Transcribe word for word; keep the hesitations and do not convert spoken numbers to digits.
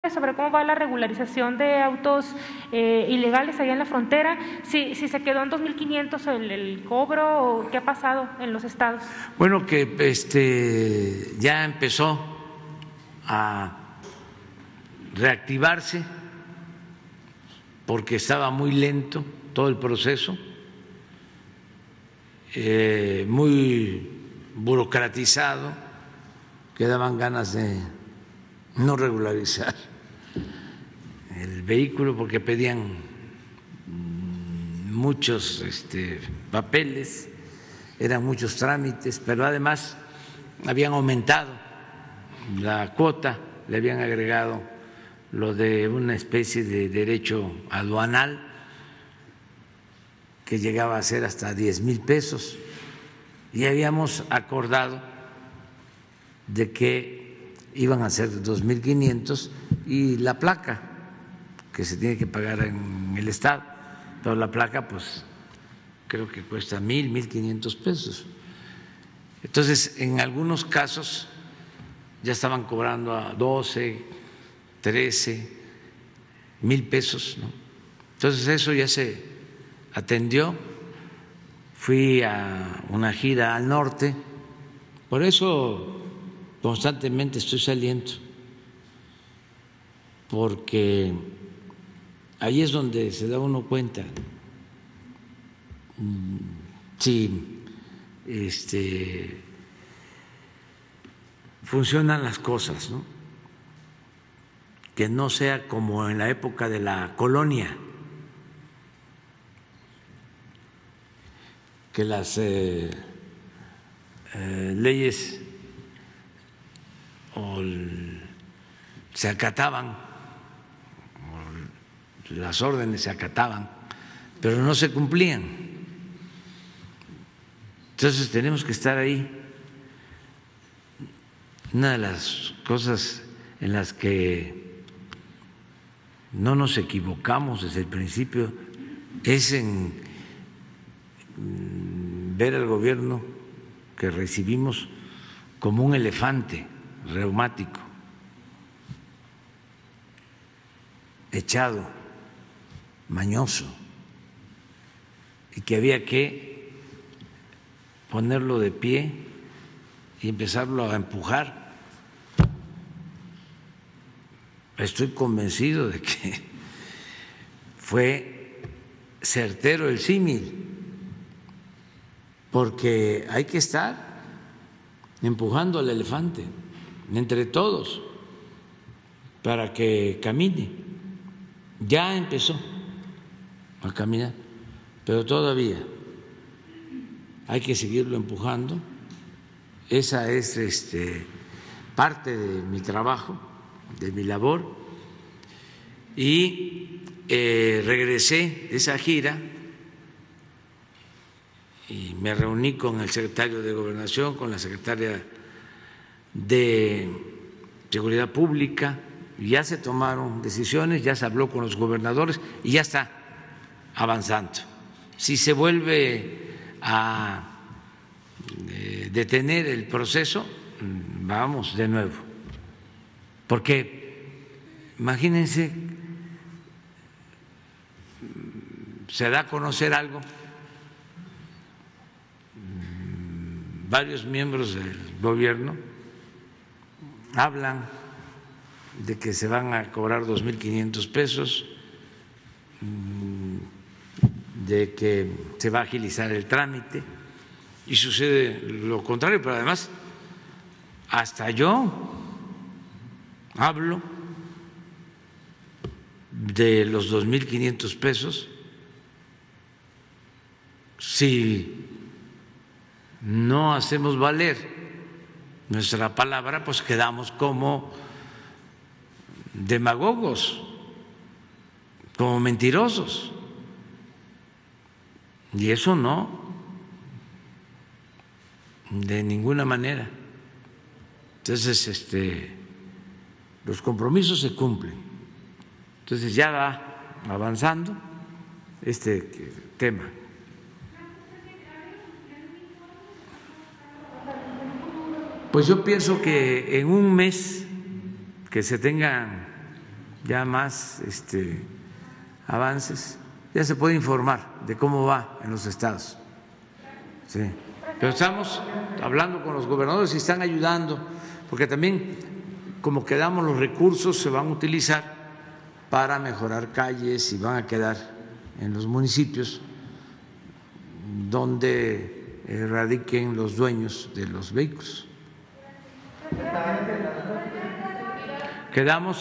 sobre cómo va la regularización de autos eh, ilegales allá en la frontera, si, si se quedó en dos mil quinientos el, el cobro o qué ha pasado en los estados. Bueno, que este ya empezó a reactivarse porque estaba muy lento todo el proceso, eh, muy burocratizado, que daban ganas de no regularizar el vehículo porque pedían muchos este, papeles, eran muchos trámites, pero además habían aumentado la cuota, le habían agregado lo de una especie de derecho aduanal que llegaba a ser hasta diez mil pesos y habíamos acordado de que iban a ser dos mil quinientos y la placa que se tiene que pagar en el estado, pero la placa pues creo que cuesta mil, mil quinientos pesos. Entonces en algunos casos ya estaban cobrando a doce, trece mil pesos, ¿no? Entonces eso ya se atendió. Fui a una gira al norte, por eso constantemente estoy saliendo, porque ahí es donde se da uno cuenta si este, funcionan las cosas, ¿no? Que no sea como en la época de la colonia, que las eh, eh, leyes o el, se acataban, o las órdenes se acataban, pero no se cumplían. Entonces tenemos que estar ahí. Una de las cosas en las que no nos equivocamos desde el principio es en ver al gobierno que recibimos como un elefante reumático, echado, mañoso, y que había que ponerlo de pie y empezarlo a empujar. Estoy convencido de que fue certero el símil, porque hay que estar empujando al elefante entre todos para que camine. Ya empezó a caminar, pero todavía hay que seguirlo empujando. Esa es este, parte de mi trabajo, de mi labor. Y eh, regresé de esa gira y me reuní con el secretario de Gobernación, con la secretaria de Seguridad Pública, y ya se tomaron decisiones, ya se habló con los gobernadores y ya está avanzando. Si se vuelve a eh, detener el proceso, vamos de nuevo, porque imagínense, se da a conocer algo, varios miembros del gobierno hablan de que se van a cobrar dos mil quinientos pesos, de que se va a agilizar el trámite y sucede lo contrario, pero además hasta yo hablo de los dos mil quinientos pesos si no hacemos valer nuestra palabra, pues quedamos como demagogos, como mentirosos, y eso no, de ninguna manera. Entonces, este, los compromisos se cumplen. Entonces ya va avanzando este tema. Pues yo pienso que en un mes que se tengan ya más este, avances, ya se puede informar de cómo va en los estados. Sí. Pero estamos hablando con los gobernadores y están ayudando, porque también como quedamos los recursos se van a utilizar para mejorar calles y van a quedar en los municipios donde radiquen los dueños de los vehículos. Quedamos